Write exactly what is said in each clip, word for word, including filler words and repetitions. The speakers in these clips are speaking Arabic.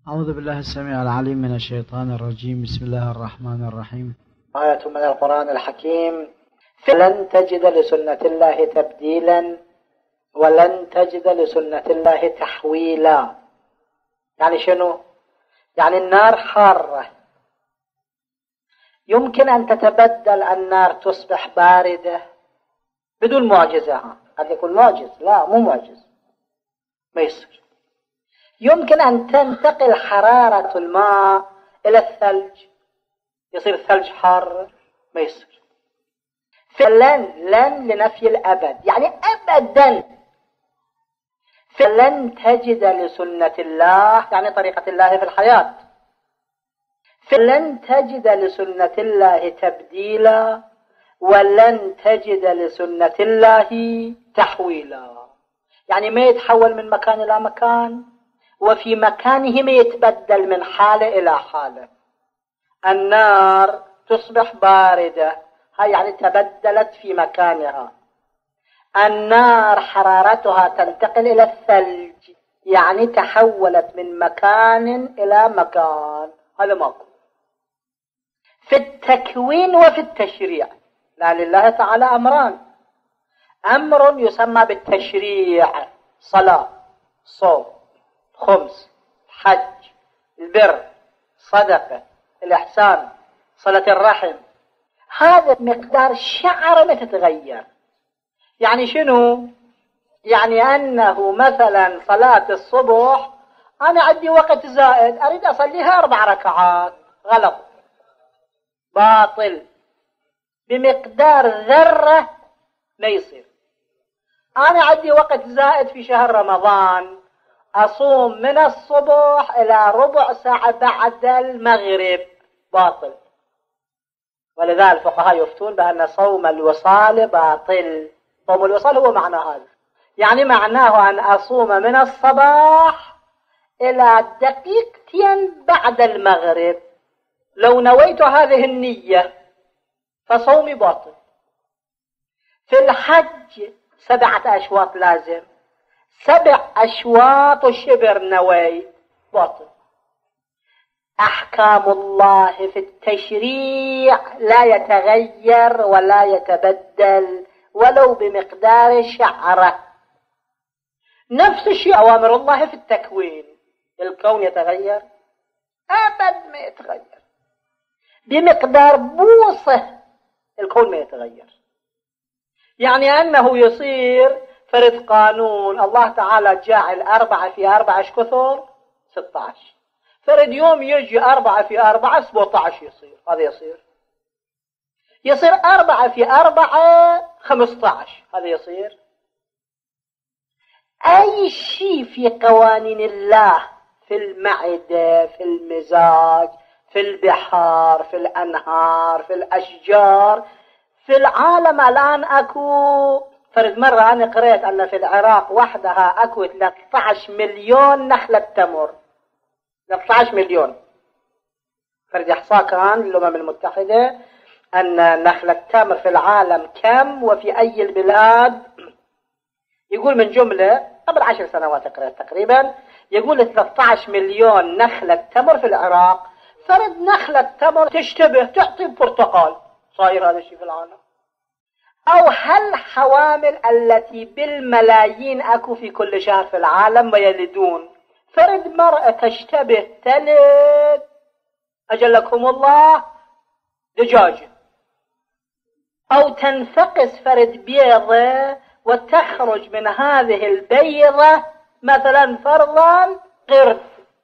أعوذ بالله السميع العليم من الشيطان الرجيم. بسم الله الرحمن الرحيم. آية من القرآن الحكيم: فلن تجد لسنة الله تبديلا ولن تجد لسنة الله تحويلا. يعني شنو؟ يعني النار حارة، يمكن أن تتبدل النار تصبح باردة بدون معجزة. قد يكون معجز، لا مو معجز، ما يصير. يمكن أن تنتقل حرارة الماء إلى الثلج، يصير الثلج حار، ما يصير. فلن لن لنفي الأبد، يعني أبدا. فلن تجد لسنة الله يعني طريقة الله في الحياة. فلن تجد لسنة الله تبديلا ولن تجد لسنة الله تحويلا. يعني ما يتحول من مكان إلى مكان، وفي مكانه ما يتبدل من حالة إلى حالة. النار تصبح باردة، هاي يعني تبدلت في مكانها. النار حرارتها تنتقل إلى الثلج، يعني تحولت من مكان إلى مكان. هذا ماكو في التكوين وفي التشريع. لا، لله تعالى أمران: أمر يسمى بالتشريع، صلاة، صوم، خمس، حج، البر، صدقة، الإحسان، صلة الرحم. هذا مقدار شعر ما تتغير. يعني شنو؟ يعني أنه مثلا صلاة الصبح أنا عندي وقت زائد أريد أصليها أربع ركعات، غلط، باطل، بمقدار ذرة ما يصير. أنا عندي وقت زائد في شهر رمضان أصوم من الصبح إلى ربع ساعة بعد المغرب، باطل. ولذلك الفقهاء يفتون بأن صوم الوصال باطل. صوم الوصال هو معنى هذا، يعني معناه أن أصوم من الصباح إلى دقيقتين بعد المغرب. لو نويت هذه النية فصومي باطل. في الحج سبعة أشواط لازم، سبع أشواط شبر نويت، باطل. أحكام الله في التشريع لا يتغير ولا يتبدل ولو بمقدار شعرة. نفس الشيء أوامر الله في التكوين. الكون يتغير؟ أبد ما يتغير. بمقدار بوصة الكون ما يتغير. يعني أنه يصير فرض قانون الله تعالى جاعل أربعة في أربعة ايش كثر؟ ستة عشر. فرض يوم يجي أربعة في أربعة سبعة عشر يصير، هذا يصير. يصير أربعة في أربعة خمسة عشر، هذا يصير. أي شيء في قوانين الله، في المعدة، في المزاج، في البحار، في الأنهار، في الأشجار، في العالم الآن أكو فرد مرة أنا قرأت أن في العراق وحدها أكو ثلاثة عشر مليون نخلة تمر. ثلاثة عشر مليون فرد إحصاء كان للأمم المتحدة أن نخلة تمر في العالم كم وفي أي البلاد. يقول من جملة قبل عشر سنوات قرأت تقريبا، يقول ثلاثة عشر مليون نخلة تمر في العراق. فرد نخلة تمر تشتبه تعطي برتقال، صاير هذا الشيء في العالم. أو هل حوامل التي بالملايين أكو في كل شهر في العالم ويلدون، فرد مرأة تشتبه تلد أجلكم الله دجاجة، أو تنفقس فرد بيضة وتخرج من هذه البيضة مثلا فرضا قرد.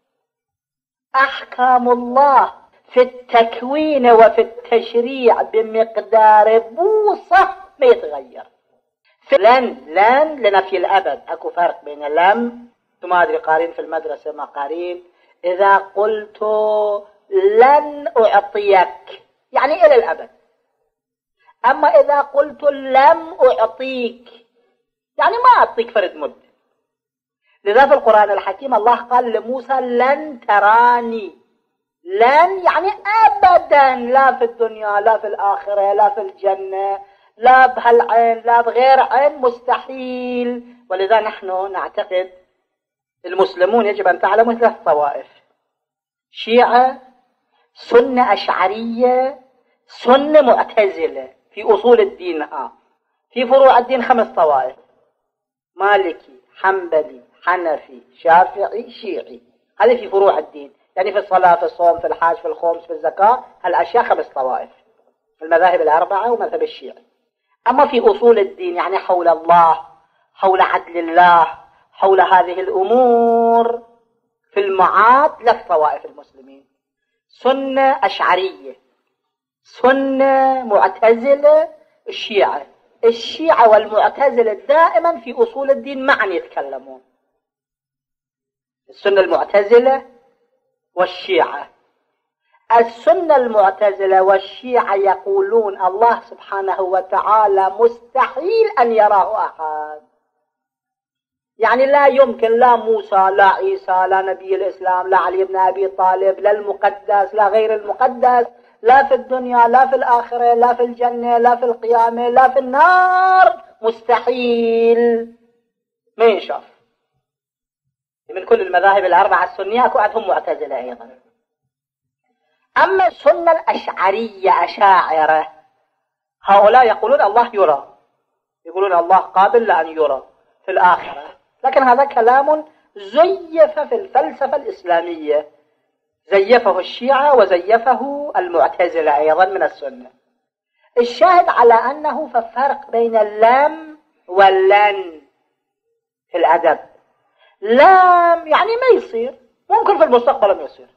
أحكام الله في التكوين وفي التشريع بمقدار بوصة ما يتغير. لن لن لنفي الأبد. أكو فرق بين لم، ثم أدري قارين في المدرسة ما قارين، إذا قلت لن أعطيك يعني إلى الأبد. أما إذا قلت لم أعطيك يعني ما أعطيك فرد مدة. لذا في القرآن الحكيم الله قال لموسى لن تراني. لن يعني أبدا، لا في الدنيا لا في الآخرة لا في الجنة لا بهالعين لا بغير عين، مستحيل. ولذا نحن نعتقد المسلمون يجب أن تعلموا ثلاث طوائف: شيعة، سنة أشعرية، سنة معتزلة. في أصول الدين ها في فروع الدين خمس طوائف: مالكي، حنبلي، حنفي، شافعي، شيعي. هذه في فروع الدين، يعني في الصلاة، في الصوم، في الحاج، في الخمس، في الزكاة، هالأشياء خمس طوائف، المذاهب الأربعة ومذهب الشيعي. أما في أصول الدين يعني حول الله، حول عدل الله، حول هذه الأمور، في المعاد ثلاث طوائف المسلمين: سنة أشعرية، سنة معتزلة، الشيعة. الشيعة والمعتزلة دائما في أصول الدين معا يتكلمون، السنة المعتزلة والشيعة. السنة المعتزلة والشيعة يقولون الله سبحانه وتعالى مستحيل أن يراه أحد، يعني لا يمكن لا موسى لا عيسى لا نبي الإسلام لا علي بن أبي طالب لا المقدس لا غير المقدس، لا في الدنيا لا في الآخرة لا في الجنة لا في القيامة لا في النار، مستحيل ما ينشاف. من كل المذاهب الأربعة السنية أكو عندهم معتزلة أيضا. أما السنة الأشعرية أشاعرة، هؤلاء يقولون الله يرى، يقولون الله قابل لأن يرى في الآخرة، لكن هذا كلام زيف في الفلسفة الإسلامية، زيفه الشيعة وزيفه المعتزلة أيضا من السنة. الشاهد على أنه في فرق بين اللم واللن في الأدب. لم يعني ما يصير، ممكن في المستقبل ما يصير.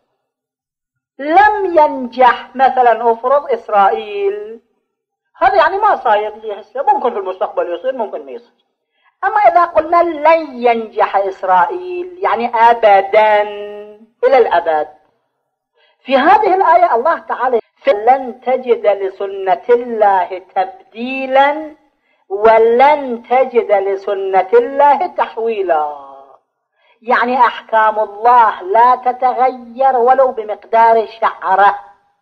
لم ينجح مثلا أفرض إسرائيل، هذا يعني ما صاير لي هسه، ممكن في المستقبل يصير ممكن ما يصير. أما إذا قلنا لن ينجح إسرائيل يعني أبدا إلى الأبد. في هذه الآية الله تعالى لن تجد لسنة الله تبديلا ولن تجد لسنة الله تحويلا، يعني أحكام الله لا تتغير ولو بمقدار شعرة.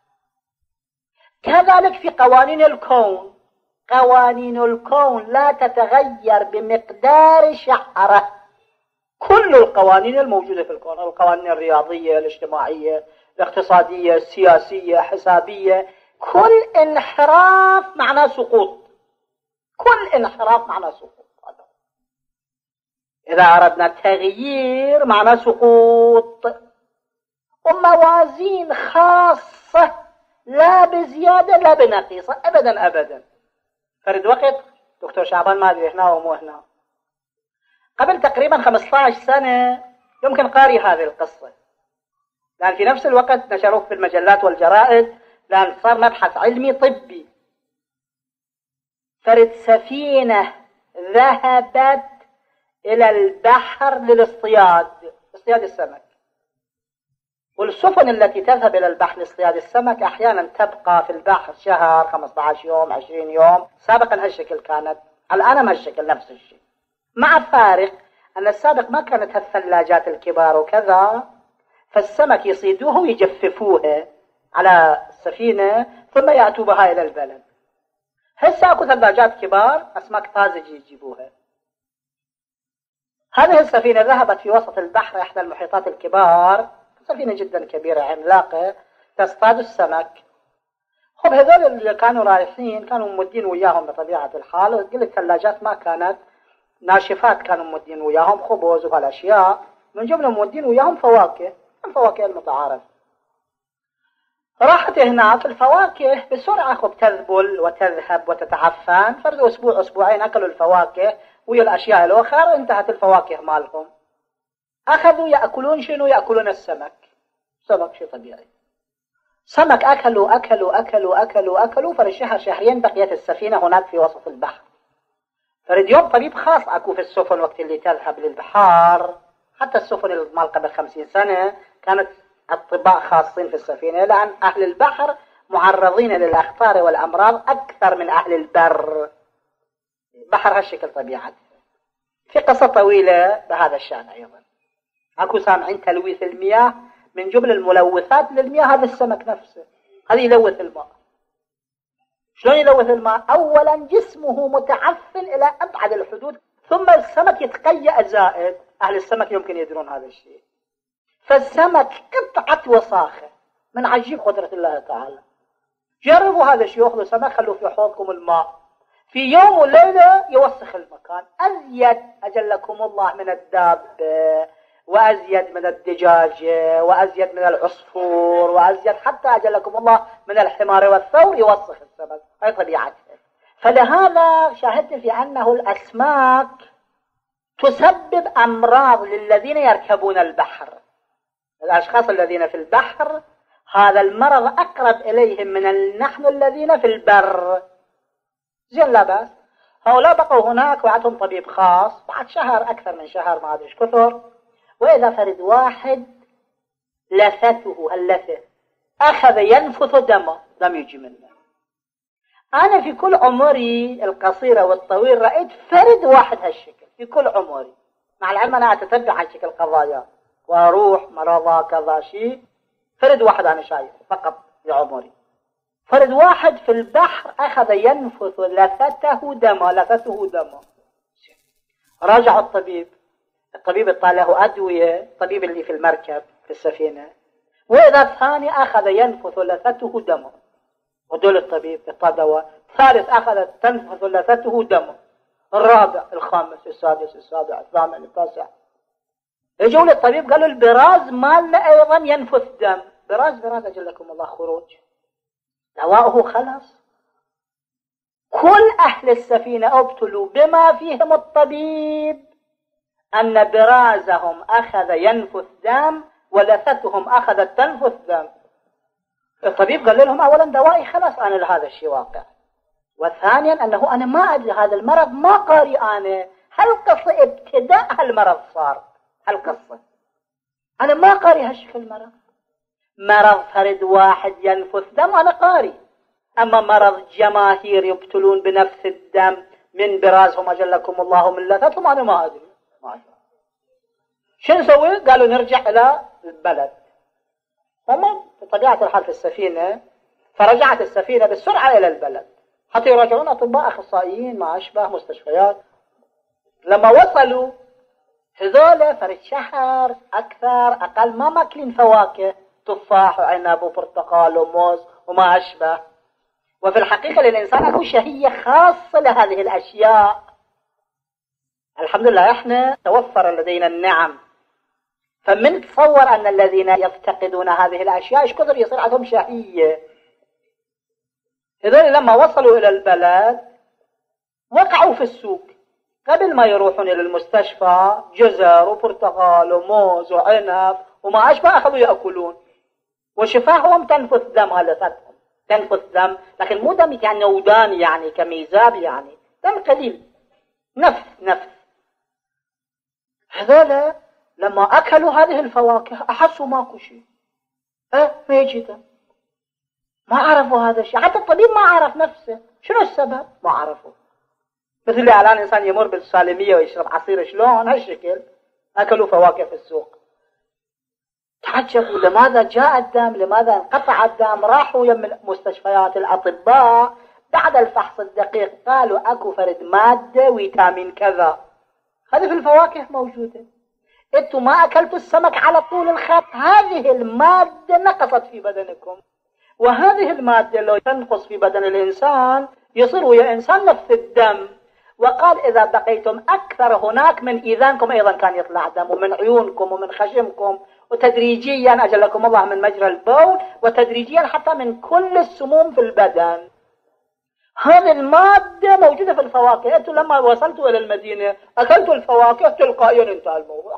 كذلك في قوانين الكون، قوانين الكون لا تتغير بمقدار شعرة. كل القوانين الموجودة في الكون، القوانين الرياضية، الاجتماعية، الاقتصادية، السياسية، حسابية، كل انحراف معناه سقوط، كل انحراف معناه سقوط. إذا أردنا تغيير معناه سقوط. وموازين خاصة لا بزيادة لا بنقيصة أبدا أبدا. فرد وقت دكتور شعبان ما أدري هنا ومو هنا، قبل تقريبا خمسة عشر سنة يمكن قاري هذه القصة، لأن في نفس الوقت نشروه في المجلات والجرائد، لأن صار مبحث علمي طبي. فرد سفينة ذهبت إلى البحر للاصطياد، اصطياد السمك. والسفن التي تذهب إلى البحر لاصطياد السمك أحيانا تبقى في البحر شهر، خمسة عشر يوم، عشرين يوم. سابقا هالشكل كانت، الآن هالشكل نفس الشيء، مع فارق أن السابق ما كانت هالثلاجات الكبار وكذا، فالسمك يصيدوه ويجففوه على السفينة ثم يأتوا بها إلى البلد. هسه أكو ثلاجات كبار، أسماك طازجة يجيبوها. هذه السفينة ذهبت في وسط البحر، إحدى المحيطات الكبار، سفينة جدا كبيرة عملاقة تصطاد السمك. خب هذول اللي كانوا رايحين كانوا مودين وياهم بطبيعة الحال، قلت الثلاجات ما كانت ناشفات، كانوا مودين وياهم خبز وهالأشياء، من جملة مودين وياهم فواكه، الفواكه المتعارف. راحت هناك الفواكه بسرعة خب تذبل وتذهب وتتعفن، فرد أسبوع أسبوعين أكلوا الفواكه ويا الأشياء الأخرى، انتهت الفواكه مالهم. أخذوا يأكلون شنو؟ يأكلون السمك. سمك شيء طبيعي. سمك أكلوا أكلوا أكلوا أكلوا أكلوا فرد شهر شهرين بقيت السفينة هناك في وسط البحر. فرد يوم طبيب خاص أكو في السفن وقت اللي تذهب للبحار، حتى السفن المال قبل خمسين سنة كانت أطباء خاصين في السفينة، لأن أهل البحر معرضين للأخطار والأمراض أكثر من أهل البر. بحر هالشكل طبيعته. في قصة طويلة بهذا الشأن أيضا. أكو سامعين تلويث المياه، من جمل الملوثات للمياه هذا السمك نفسه، هذا يلوث الماء. شلون يلوث الماء؟ أولا جسمه متعفن إلى أبعد الحدود، ثم السمك يتقيأ زائد. أهل السمك يمكن يدرون هذا الشيء. فالسمك قطعة وساخة من عجيب قدرة الله تعالى. جربوا هذا الشيء، يأخذوا سمك خلوا في حوضكم الماء، في يوم وليلة يوسخ المكان. أزيد أجلكم الله من الدابة، وأزيد من الدجاجة، وأزيد من العصفور، وأزيد حتى أجلكم الله من الحمار والثور يوسخ السمك. هي طبيعتها. فلهذا شاهدت في أنه الأسماك تسبب أمراض للذين يركبون البحر. الأشخاص الذين في البحر هذا المرض أقرب إليهم من نحن الذين في البر. زين، لا بأس. هؤلاء بقوا هناك وعندهم طبيب خاص بعد شهر، أكثر من شهر، ما أدري ايش كثر. وإذا فرد واحد لثته اللثة أخذ ينفث دمه، لم يجي منه. أنا في كل عمري القصيرة والطويل رأيت فرد واحد هالشكل في كل عمري، مع العلم أنا أتتبع هالشكل قضايا وأروح مرضى كذا شيء. فرد واحد أنا شايف فقط في عمري، فرد واحد في البحر أخذ ينفث لثته دمه، لثته دمه. راجع الطبيب، الطبيب اطاله أدوية، الطبيب اللي في المركب في السفينة. وإذا الثاني أخذ ينفث لثته دمه، ودول الطبيب اعطاه دواء. ثالث أخذ تنفث لثته دمه. الرابع، الخامس، السادس، السابع، الثامن، التاسع. يجوا للطبيب قالوا البراز مالنا أيضا ينفث دم. براز براز أجلكم الله خروج، دواؤه خلص. كل أهل السفينة ابتلوا بما فيهم الطبيب، أن برازهم أخذ ينفث دم ولثتهم أخذت تنفث دم. الطبيب قال لهم أولا دوائي خلاص أنا لهذا الشيء واقع، وثانيا أنه أنا ما أدري هذا المرض، ما قاري أنا هالقصة ابتداء هالمرض صار، هالقصة أنا ما قاري هالشكل المرض. مرض فرد واحد ينفث دم أنا قاري، أما مرض جماهير يبتلون بنفس الدم من برازهم أجلكم الله من لثتهم أنا ما أدري. ما أدري شو نسوي؟ قالوا نرجع إلى البلد. هم بطبيعة الحال في السفينة، فرجعت السفينة بالسرعة إلى البلد حتى يراجعون أطباء أخصائيين ما أشبه مستشفيات. لما وصلوا هذول فرد شهر أكثر أقل ما ماكلين فواكه، تفاح وعنب وبرتقال وموز وما أشبه. وفي الحقيقة للإنسان أكو شهية خاصة لهذه الأشياء. الحمد لله إحنا توفر لدينا النعم، فمن تصور أن الذين يفتقدون هذه الأشياء إيش كثر يصير عندهم شهية. هذول لما وصلوا إلى البلد وقعوا في السوق، قبل ما يروحون إلى المستشفى جزر وبرتقال وموز وعنب وما أشبه أخذوا يأكلون، وشفاههم تنفث دم، هلثتهم تنفث دم، لكن مو دم يعني نودان يعني كميزاب، يعني دم قليل، نفث نفث. هذول لما أكلوا هذه الفواكه أحسوا ماكو شيء، أه ما يجي دم، ما عرفوا هذا الشيء. حتى الطبيب ما عرف نفسه شنو السبب، ما عرفوا. مثل اللي الآن إنسان يمر بالسالمية ويشرب عصير شلون هالشكل، أكلوا فواكه في السوق، تعجبوا لماذا جاء الدم، لماذا انقطع الدم. راحوا يم مستشفيات الأطباء بعد الفحص الدقيق قالوا أكو فرد مادة فيتامين كذا هذه في الفواكه موجودة، انتوا ما أكلتوا السمك على طول الخط، هذه المادة نقصت في بدنكم، وهذه المادة لو تنقص في بدن الإنسان يصير ويا إنسان نفس الدم. وقال إذا بقيتم أكثر هناك من إذانكم أيضا كان يطلع دم، ومن عيونكم ومن خشمكم، وتدريجيا أجلكم الله من مجرى البول، وتدريجيا حتى من كل السموم في البدن. هذه المادة موجودة في الفواكه. أنتم لما وصلتوا إلى المدينة أكلتوا الفواكه تلقائيا انتهى الموضوع.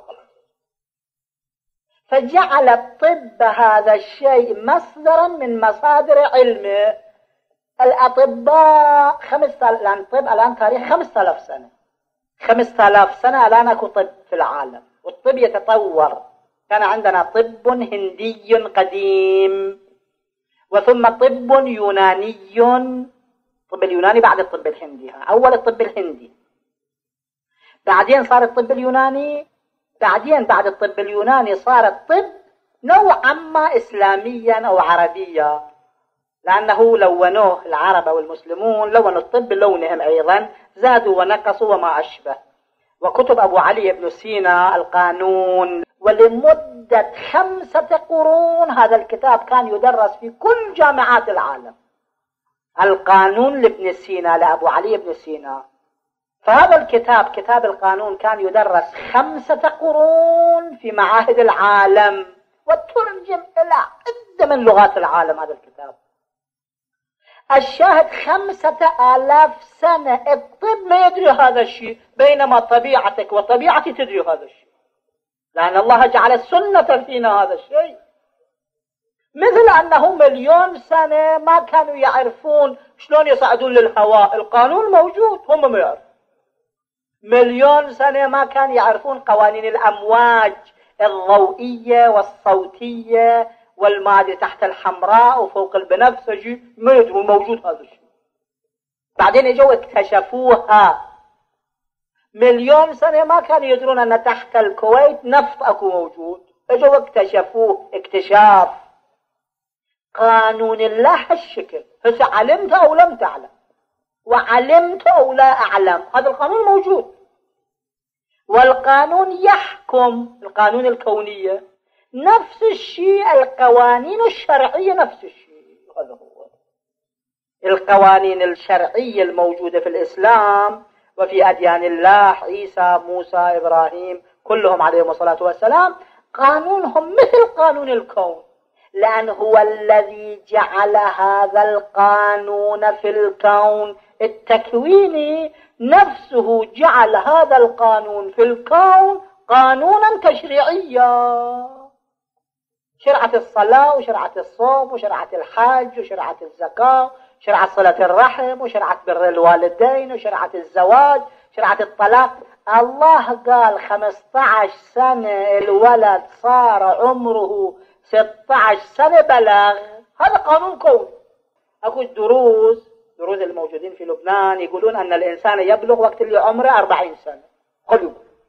فجعل الطب هذا الشيء مصدرا من مصادر علمه. الأطباء خمسة آلاف الآن الطب الآن تاريخ خمسة آلاف سنة، خمسة آلاف سنة الآن أكو طب في العالم، والطب يتطور. كان عندنا طب هندي قديم، وثم طب يوناني، الطب اليوناني بعد الطب الهندي، أول الطب الهندي، بعدين صار الطب اليوناني، بعدين بعد الطب اليوناني صار الطب نوعا ما إسلاميا أو عربيا، لأنه لونوه العرب والمسلمون، لونوا الطب لونهم أيضا، زادوا ونقصوا وما أشبه. وكتب أبو علي بن سينا القانون، ولمدة لمدة خمسة قرون هذا الكتاب كان يدرس في كل جامعات العالم. القانون لابن سينا، لأبو علي بن سينا. فهذا الكتاب كتاب القانون كان يدرس خمسة قرون في معاهد العالم، وترجم إلى عدة من لغات العالم هذا الكتاب. الشاهد خمسة آلاف سنة الطب ما يدري هذا الشيء، بينما طبيعتك وطبيعتي تدري هذا الشيء، لأن الله جعل السنة فينا هذا الشيء. مثل أنه مليون سنة ما كانوا يعرفون شلون يصعدون للهواء، القانون موجود، هم ما يعرفون. مليون سنة ما كانوا يعرفون قوانين الأمواج الضوئية والصوتية والمادة تحت الحمراء وفوق البنفسجي، ما يدرون موجود هذا الشيء. بعدين اجوا اكتشفوها. مليون سنة ما كانوا يدرون أن تحت الكويت نفط أكو موجود، اجوا اكتشفوه اكتشاف. قانون الله هالشكل، هسه علمت أو لم تعلم، وعلمت أو لا أعلم، هذا القانون موجود. والقانون يحكم، القانون الكونية نفس الشيء، القوانين الشرعية نفس الشيء. هذا هو القوانين الشرعية الموجودة في الإسلام وفي أديان الله، عيسى، موسى، إبراهيم، كلهم عليهم الصلاة والسلام، قانونهم مثل قانون الكون، لأن هو الذي جعل هذا القانون في الكون التكويني، نفسه جعل هذا القانون في الكون قانونا تشريعيا. شرعة الصلاة وشرعة الصوم وشرعة الحج وشرعة الزكاة، شرعة صلة الرحم وشرعة بر الوالدين وشرعة الزواج، شرعة الطلاق. الله قال خمسة عشر سنة الولد صار عمره ستة عشر سنة بلغ، هذا قانون كون. أكو دروز دروز الموجودين في لبنان يقولون أن الإنسان يبلغ وقت اللي عمره أربعين سنة. قلوا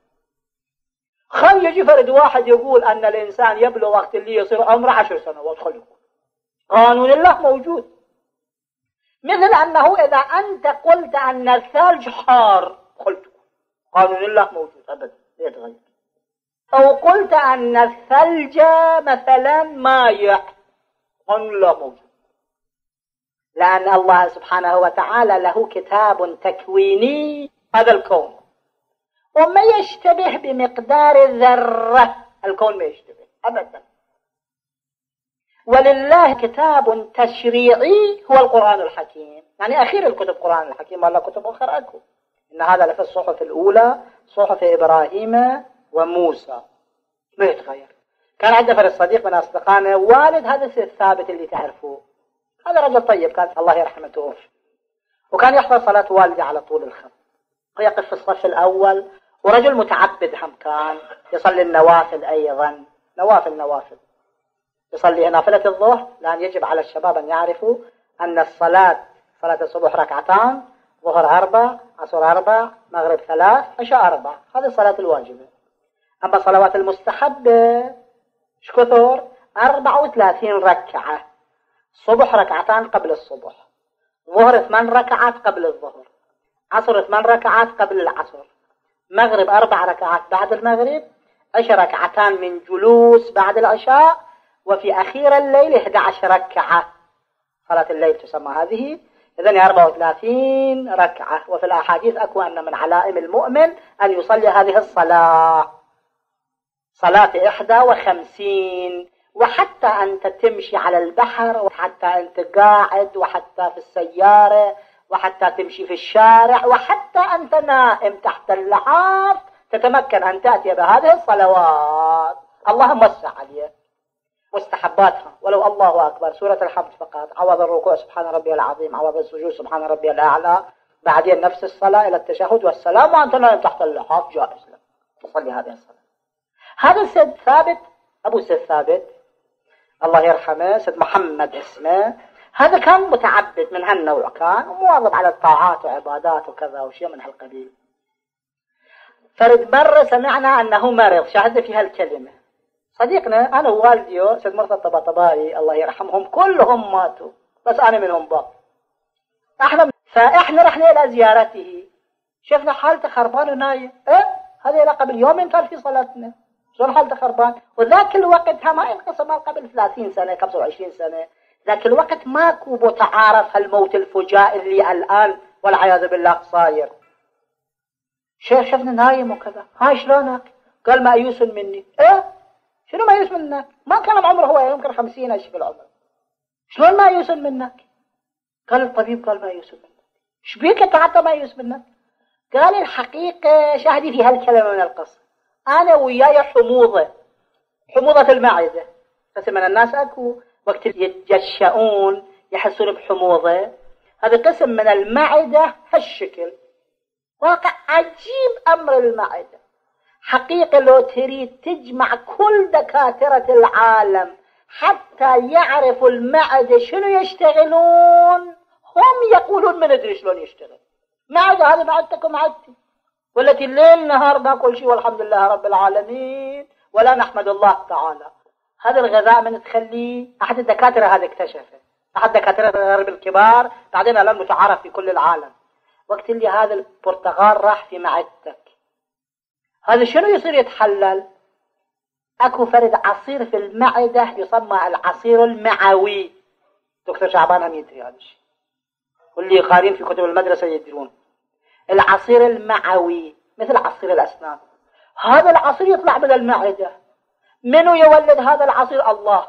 خل يجي فرد واحد يقول أن الإنسان يبلغ وقت اللي يصير عمره عشر سنوات. خلوا قانون الله موجود. مثل أنه إذا أنت قلت أن الثلج حار، قلت قانون الله موجود أبدا يتغير. أو قلت أن الثلج مثلا مايع، قانون الله موجود، لأن الله سبحانه وتعالى له كتاب تكويني هذا الكون، وما يشتبه بمقدار ذرة، الكون ما يشتبه أبدا. ولله كتاب تشريعي هو القرآن الحكيم، يعني أخير الكتب القرآن الحكيم، ولا كتب أخرى أكو. إن هذا لفي الصحف الأولى، صحف إبراهيم وموسى، ما يتغير. كان عندنا فرد صديق من أصدقائنا والد هذا الثابت اللي تعرفوه، هذا رجل طيب كان الله يرحمه توفى، وكان يحضر صلاة والدي على طول الخط، ويقف في الصف الأول، ورجل متعبد هم كان يصلي النوافل أيضا، نوافل نوافل يصلي نافلة الظهر، لأن يجب على الشباب أن يعرفوا أن الصلاة صلاة الصبح ركعتان، ظهر أربع، عصر أربع، مغرب ثلاث، عشاء أربع، هذه الصلاة الواجبة. أما الصلوات المستحبة شكثر أربع وثلاثين ركعة، صبح ركعتان قبل الصبح، ظهر ثمان ركعات قبل الظهر، عصر ثمان ركعات قبل العصر، مغرب أربع ركعات بعد المغرب، عشر ركعتان من جلوس بعد العشاء، وفي أخير الليل إحدى عشرة ركعة، صلاة الليل تسمى هذه. إذن أربع وثلاثين ركعة. وفي الأحاديث أكو أن من علائم المؤمن أن يصلي هذه الصلاة، صلاة إحدى وخمسين. وحتى أنت تمشي على البحر، وحتى أنت قاعد، وحتى في السيارة، وحتى تمشي في الشارع، وحتى أنت نائم تحت اللحاف، تتمكن أن تأتي بهذه الصلوات. اللهم وسع عليه واستحباتها، ولو الله أكبر، سورة الحمد فقط، عوض الركوع سبحان ربي العظيم، عوض السجود سبحان ربي الأعلى، بعدين نفس الصلاة إلى التشهد والسلام، وأنت نائم تحت اللحاف جائز لك تصلي هذه الصلاة. هذا السيد ثابت، أبو سيد ثابت الله يرحمه، سيد محمد اسمه، هذا كان متعبد من هالنوع، كان ومواظب على الطاعات وعبادات وكذا وشيء من هالقبيل. فرد مرة سمعنا أنه مرض، شاهدنا في هالكلمة. صديقنا أنا ووالدي سيد مرتضى الطباطبائي الله يرحمهم كلهم ماتوا، بس أنا منهم باق. احنا فإحنا رحنا إلى زيارته، شفنا حالته خربان ونايم، إيه هذا إلى قبل يومين كان في صلاتنا، شلون حالته خربان؟ وذاك الوقت ما ينقسم قبل ثلاثين سنة خمسة وعشرين سنة، ذاك الوقت ماكو متعارف هالموت الفجائي اللي الآن والعياذ بالله صاير. شيخ شفنا نايم وكذا، هاي شلونك؟ قال مأيوس مني. ايه شنو مأيوس منك؟ ما كان عمره هو يمكن خمسين اشي في العمر، شلون مأيوس منك؟ قال الطبيب قال مأيوس منك. ايش بيك انت حتى مأيوس منك؟ قال الحقيقة شاهدي في هالكلمة من القصة، انا وياي حموضة، حموضة المعدة. بس من الناس اكو وقت يتجشؤون يحسون بحموضة، هذا قسم من المعدة هالشكل. واقع عجيب أمر المعدة. حقيقة لو تريد تجمع كل دكاترة العالم حتى يعرفوا المعدة شنو يشتغلون، هم يقولون ما ندري شلون يشتغل. معدة هذه معدتك ومعدتي، والتي الليل نهار ناكل شيء والحمد لله رب العالمين ولا نحمد الله تعالى. هذا الغذاء من تخليه، أحد الدكاترة هذا اكتشفه، أحد دكاترة الغرب الكبار بعدين الآن متعارف في كل العالم. وقت اللي هذا البرتقال راح في معدتك، هذا شنو يصير يتحلل؟ اكو فرد عصير في المعدة يسمى العصير المعوي. دكتور شعبان هم يدري هذا الشيء، واللي قارين في كتب المدرسة يدرون. العصير المعوي مثل عصير الأسنان، هذا العصير يطلع من المعدة. منو يولد هذا العصير؟ الله.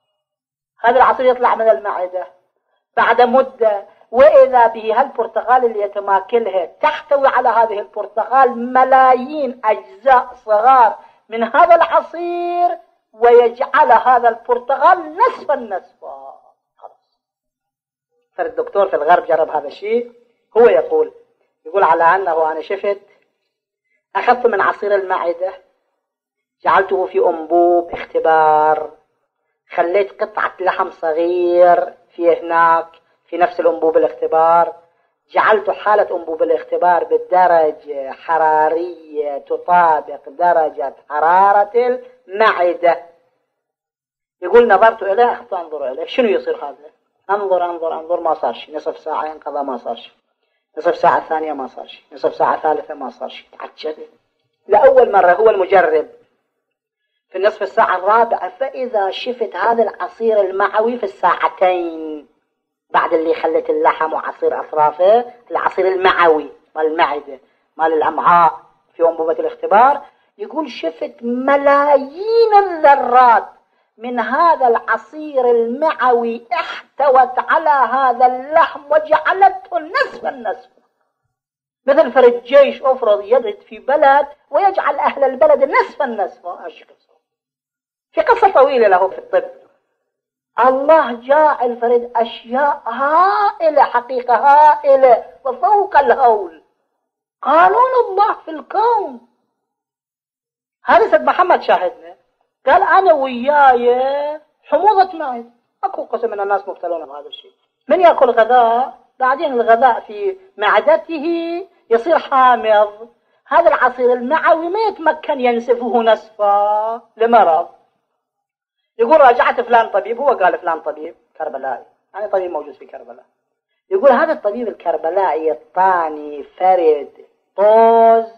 هذا العصير يطلع من المعدة بعد مدة، وإذا به هالبرتقال اللي يتماكلها تحتوي على هذه البرتقال ملايين أجزاء صغار من هذا العصير، ويجعل هذا البرتقال نصف النصف. خلاص. فالدكتور في الغرب جرب هذا الشيء، هو يقول يقول على أنه أنا شفت أخذت من عصير المعدة جعلته في أنبوب اختبار، خليت قطعة لحم صغير في هناك في نفس الأنبوب الاختبار، جعلت حالة أنبوب الاختبار بالدرجة حرارية تطابق درجة حرارة المعدة. يقول نظرت إليه، أخذت أنظر إليه، شنو يصير هذا؟ أنظر أنظر أنظر ما صار شيء، نصف ساعة ينقضى ما صار شيء، نصف ساعة ثانية ما صار شيء، نصف ساعة ثالثة ما صار شيء. تعجب. لأول مرة هو المجرب في النصف الساعة الرابعة، فإذا شفت هذا العصير المعوي في الساعتين بعد اللي خلت اللحم وعصير أطرافه، العصير المعوي مال المعدة مال الأمعاء في أنبوبة الاختبار، يقول شفت ملايين الذرات من هذا العصير المعوي احتوت على هذا اللحم وجعلته نصف النصف. مثل فرد جيش أفرض يرد في بلد ويجعل أهل البلد نصف النصف. في قصة طويلة له في الطب. الله جاعل فرد أشياء هائلة، حقيقة هائلة وفوق الهول، قانون الله في الكون. هذا سيد محمد شاهدنا، قال أنا وياي حموضة معدة. أكو قسم من الناس مبتلون بهذا الشيء، من يأكل غذاء بعدين الغذاء في معدته يصير حامض، هذا العصير المعوي ما يتمكن ينسفه نسفا لمرض. يقول راجعت فلان طبيب، هو قال فلان طبيب كربلائي، أنا طبيب موجود في كربلاء، يقول هذا الطبيب الكربلائي يطاني فرد طوز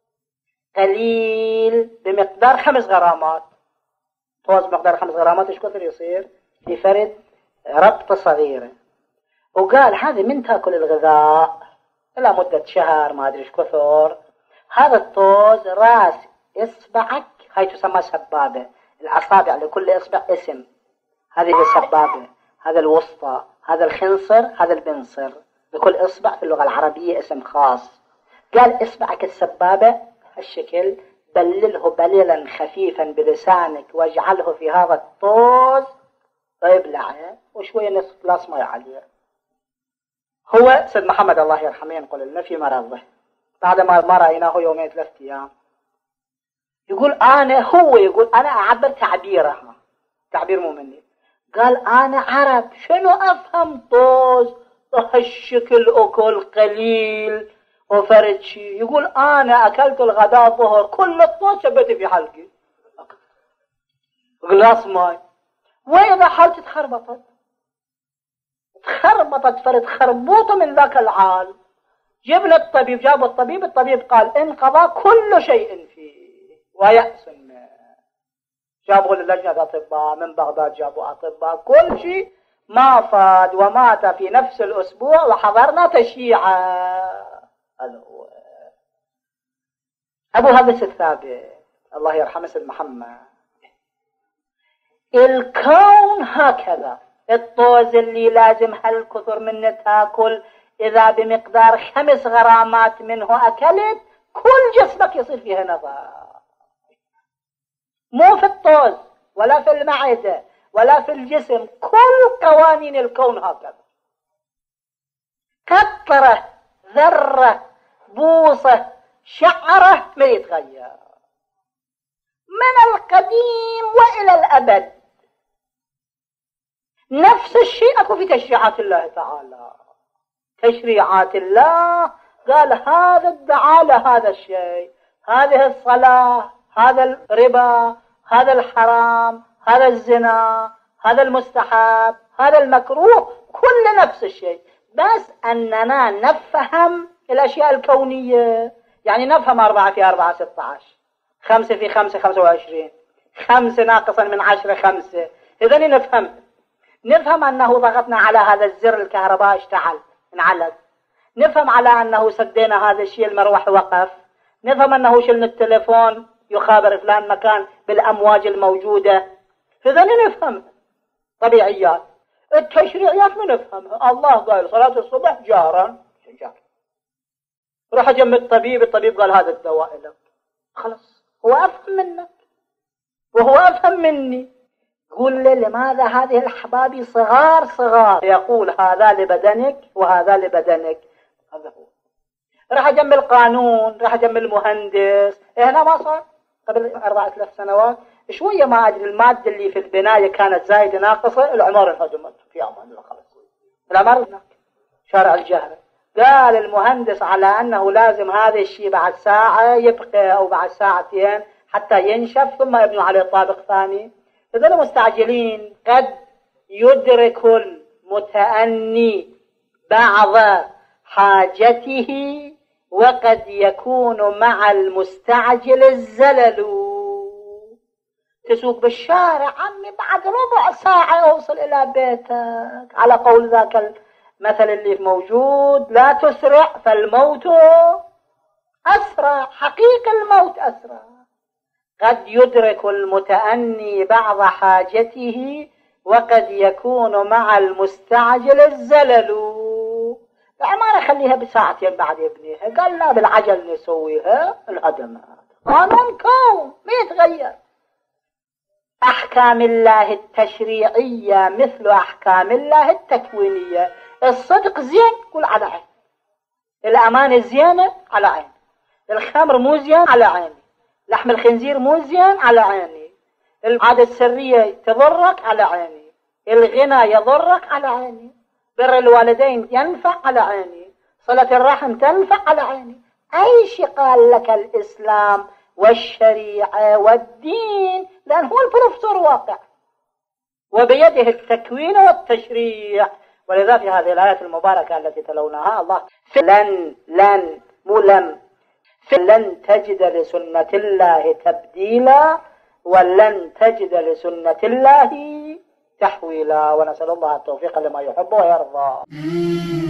قليل بمقدار خمس غرامات. طوز بمقدار خمس غرامات ايش كثر يصير في فرد ربطة صغيرة، وقال هذه من تاكل الغذاء إلى مدة شهر ما أدري ايش كثر، هذا الطوز راس إصبعك، هاي تسمى سبابة، الأصابع لكل إصبع اسم، هذه السبابة، هذا الوسطى، هذا الخنصر، هذا البنصر، لكل إصبع في اللغة العربية اسم خاص. قال إصبعك السبابة هالشكل بلله بليلا خفيفا بلسانك واجعله في هذا الطوز ويبلعه وشوية نصف جلاس ماء عليه. هو سيد محمد الله يرحمه ينقل لنا في مرضه بعد ما ما رأيناه يومين ثلاثة أيام، يقول أنا هو يقول أنا أعبر تعبيره، تعبير مو مني، قال أنا عرب شنو أفهم طوز هالشكل أكل قليل وفرد شيء، يقول أنا أكلت الغداء ظهر كل الطوز شبت في حلقي غلاس ماي، وإذا حالتي تخربطت تخربطت فرد خربوطة من ذاك العال. جبنا الطبيب، جاب الطبيب، الطبيب قال انقضى كل شيء فيه ويأس الناس. جابوا للجنة أطباء من بغداد، جابوا أطباء، كل شيء ما فاد، ومات في نفس الأسبوع وحضرنا تشييعا. هذا هو أبو هذا الثابت الله يرحمه سيد محمد. الكون هكذا، الطوز اللي لازم هالكثر منه تاكل، إذا بمقدار خمس غرامات منه أكلت كل جسمك يصير فيها نظر. مو في الطوز ولا في المعدة ولا في الجسم، كل قوانين الكون هكذا. قطرة، ذرة، بوصة، شعرة ما يتغير من القديم وإلى الأبد. نفس الشيء أكو في تشريعات الله تعالى. تشريعات الله قال هذا ادعى لهذا الشيء، هذه الصلاة، هذا الربا، هذا الحرام، هذا الزنا، هذا المستحب، هذا المكروه، كل نفس الشيء، بس أننا نفهم الأشياء الكونية. يعني نفهم أربعة في أربعة ستة عشر، خمسة في خمسة خمسة وعشرين، خمسة ناقصا من عشرة خمسة. إذن نفهم نفهم أنه ضغطنا على هذا الزر الكهرباء اشتعل انعلق، نفهم على أنه سدينا هذا الشيء المروح وقف، نفهم أنه شلنا التليفون يخابر فلان مكان بالأمواج الموجودة. إذن نفهم طبيعيات. التشريعيات ما نفهمها. الله قال صلاة الصبح جهرا، روح جنب الطبيب، الطبيب قال هذا الدواء لك، خلاص هو أفهم منك وهو أفهم مني. قول لي لماذا هذه الأحباب صغار صغار، يقول هذا لبدنك وهذا لبدنك. هذا هو. راح جنب القانون، راح جنب المهندس. هنا ما صار قبل أربعة ثلاث سنوات شوية ما أدري، المادة اللي في البناية كانت زايدة ناقصة، العمارة انهدمت في أمان الله خلاص. العمارة هناك شارع الجهرة، قال المهندس على أنه لازم هذا الشيء بعد ساعة يبقى أو بعد ساعتين حتى ينشف ثم يبنوا عليه طابق ثاني. إذن مستعجلين. قد يدرك المتأني بعض حاجته وقد يكون مع المستعجل الزلل. تسوق بالشارع عمي بعد ربع ساعة أوصل إلى بيتك، على قول ذاك المثل اللي موجود، لا تسرع فالموت أسرع. حقيقة الموت أسرع. قد يدرك المتأني بعض حاجته وقد يكون مع المستعجل الزلل. العمارة خليها بساعتين بعد يبنيها، قال لا بالعجل نسويها الهدمات. قانون كون ما يتغير. أحكام الله التشريعية مثل أحكام الله التكوينية. الصدق زين قول على عين، الأمانة زينة على عين، الخمر مو زين على عيني، لحم الخنزير مو زين على عيني، العادة السرية تضرك على عيني، الغنى يضرك على عيني، بر الوالدين ينفع على عيني، صلة الرحم تنفع على عيني. أي شيء قال لك الإسلام والشريعة والدين، لأن هو البروفيسور واقع وبيده التكوين والتشريع. ولذا في هذه الآية المباركة التي تلوناها الله لن لن ملم لن تجد لسنة الله تبديلا ولن تجد لسنة الله تحويلا. ونسأل الله التوفيق لما يحب ويرضى.